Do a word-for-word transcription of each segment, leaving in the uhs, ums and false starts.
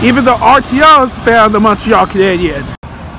Even the R T L is found amongst y'all Canadians.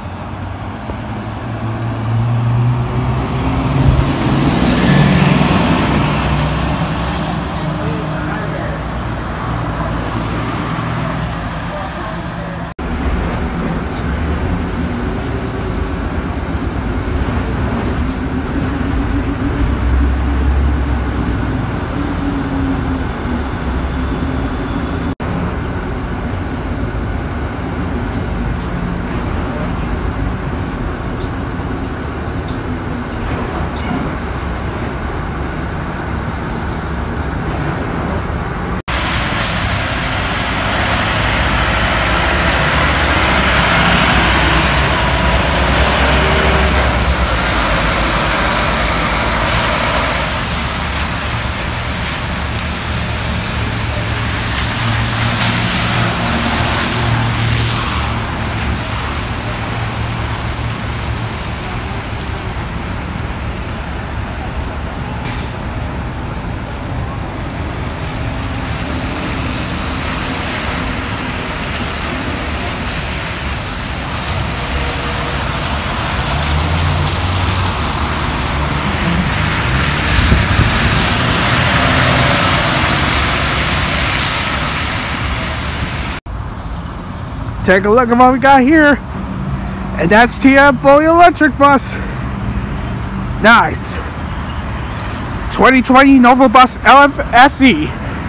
Take a look at what we got here. And that's S T M fully electric bus. Nice. twenty twenty Nova Bus L F S E.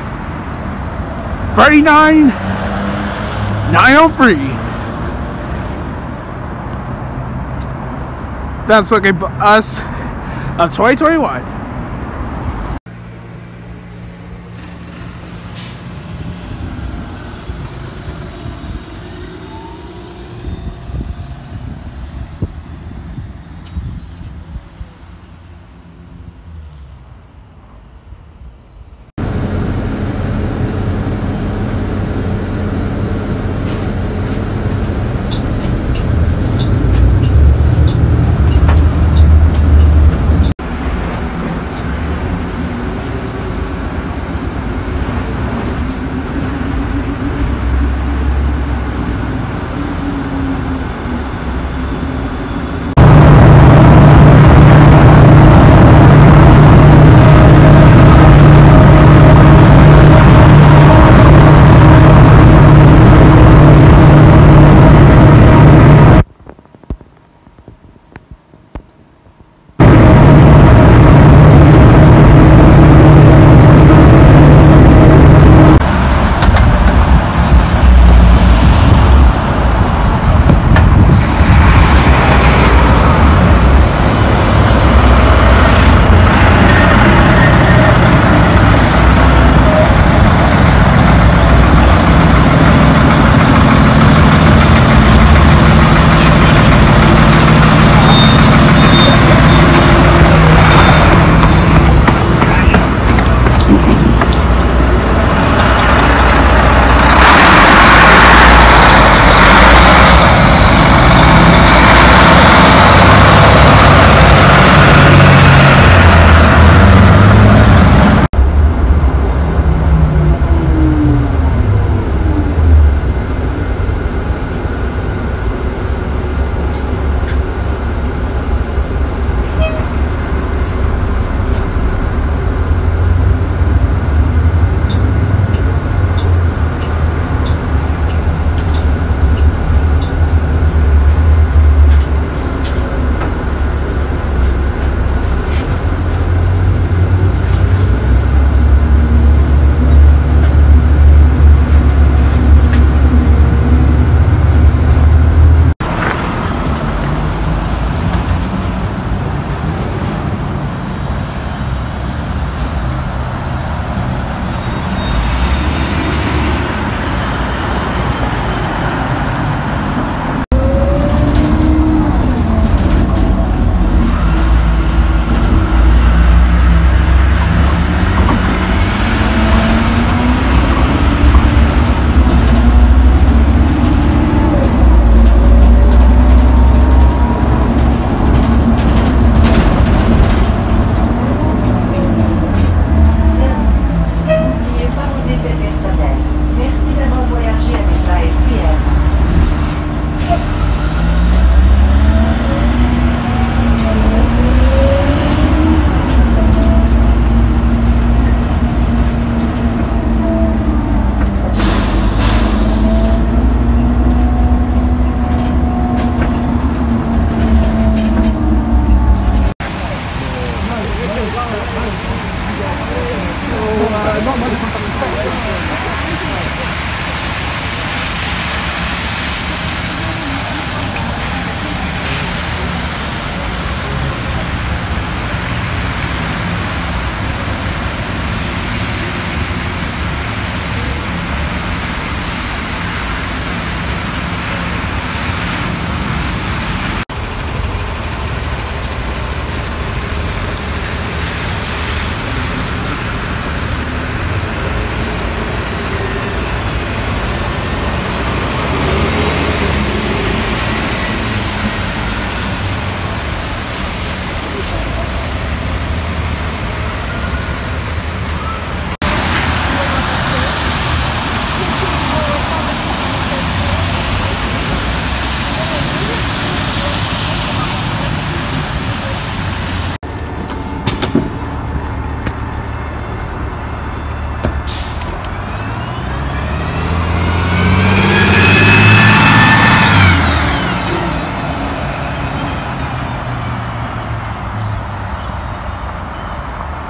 thirty-nine nine oh three. That's looking at us of twenty twenty-one.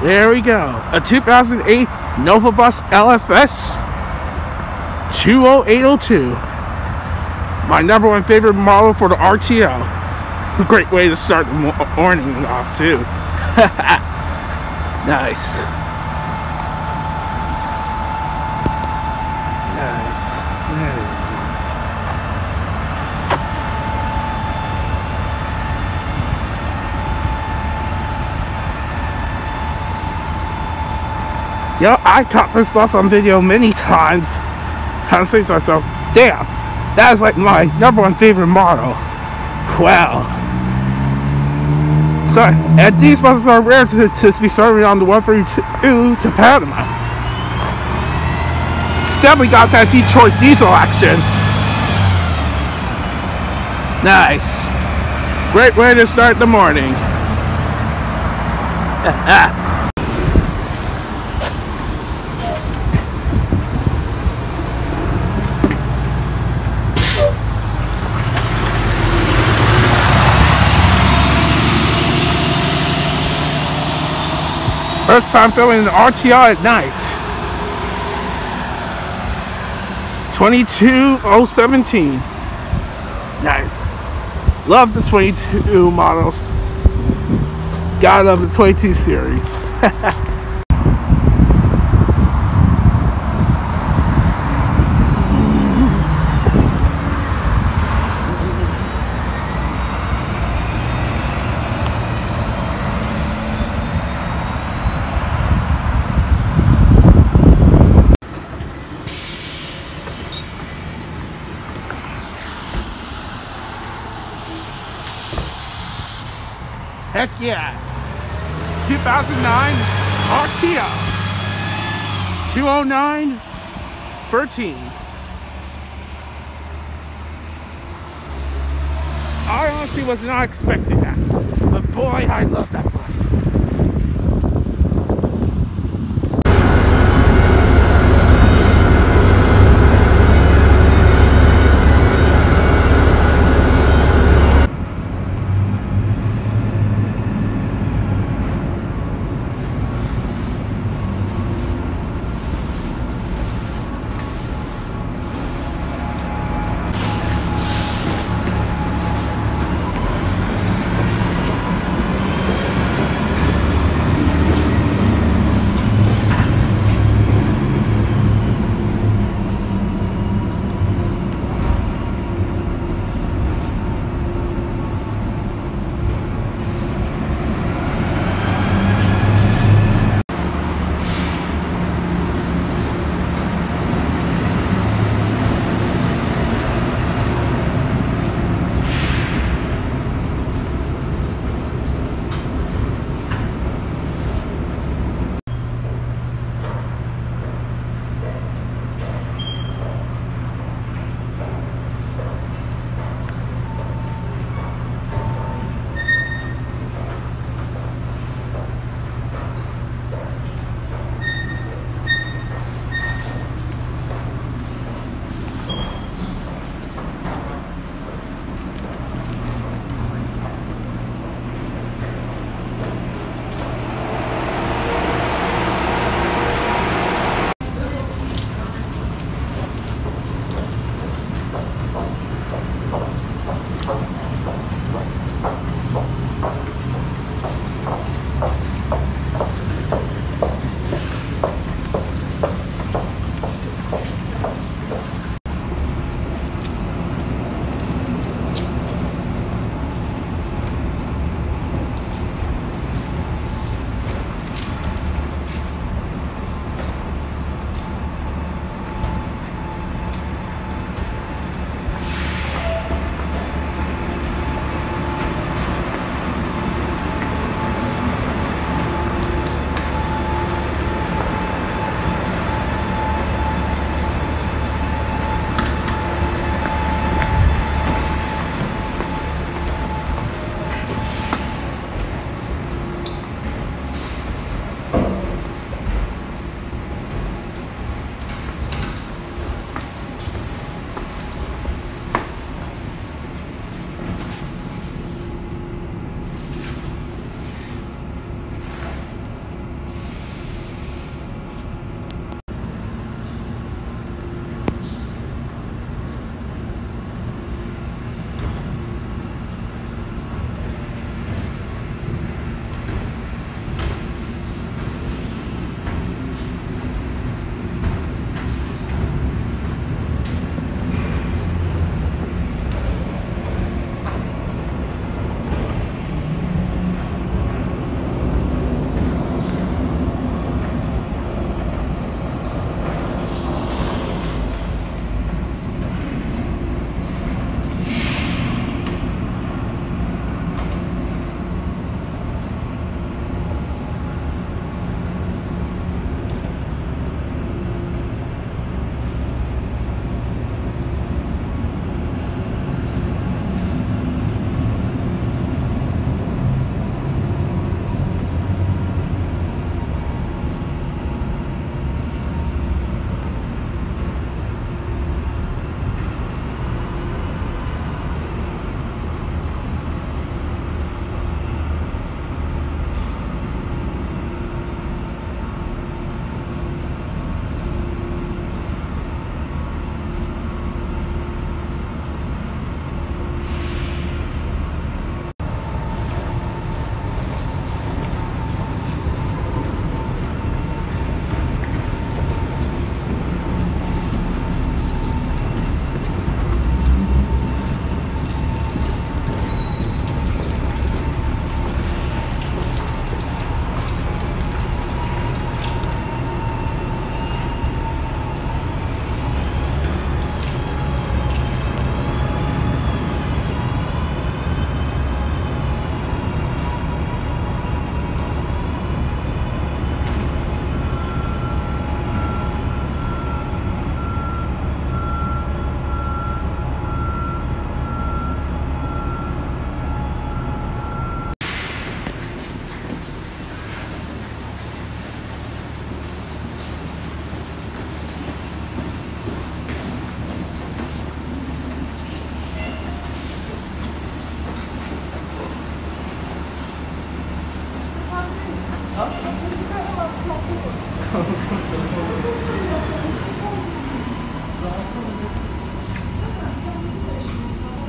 There we go. A two thousand eight Nova Bus L F S two oh eight oh two. My number one favorite model for the R T L. A great way to start the morning off too. Nice. Nice. Nice. Yo, I caught this bus on video many times. I was thinking to myself, damn, that is like my number one favorite model. Wow. So, and these buses are rare to, to be serving on the one thirty-two to Panama. It's definitely got that Detroit diesel action. Nice. Great way to start the morning. First time filming an R T L at night. twenty-two oh seventeen. Nice. Love the twenty-two models. Gotta love the twenty-two series. Heck yeah. two thousand nine R T L two oh nine thirteen. I honestly was not expecting that, but boy, I love that bus.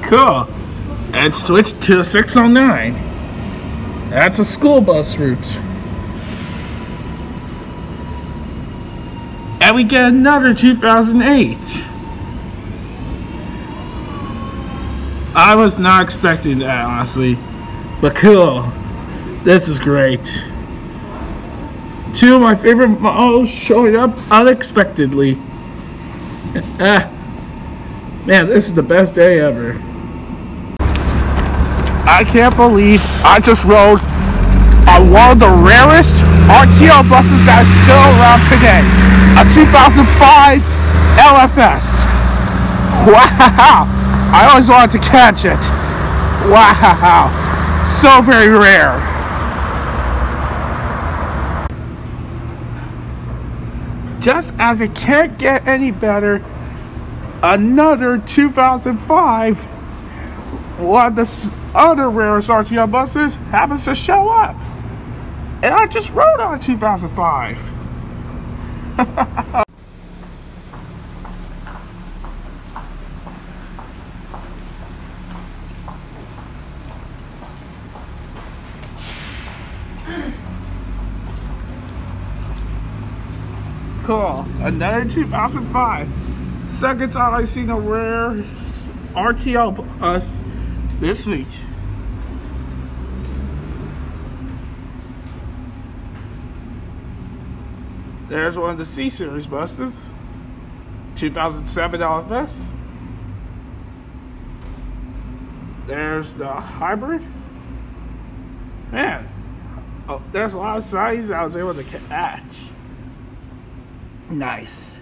Cool. And switch to a six oh nine. That's a school bus route. And we get another two thousand eight. I was not expecting that, honestly. But cool. This is great. Two of my favorite models showing up unexpectedly. Ah, man, this is the best day ever. I can't believe I just rode on one of the rarest R T L buses that is still around today. A two thousand five L F S. Wow! I always wanted to catch it. Wow! So very rare. Just as it can't get any better, another two thousand five, one of the other rarest R T L buses happens to show up. And I just rode on a two thousand five. Cool. Another two thousand five. Second time I've seen a rare R T L bus this week. There's one of the C series buses. two thousand seven L F S. There's the hybrid. Man, oh, there's a lot of sizes I was able to catch. Nice.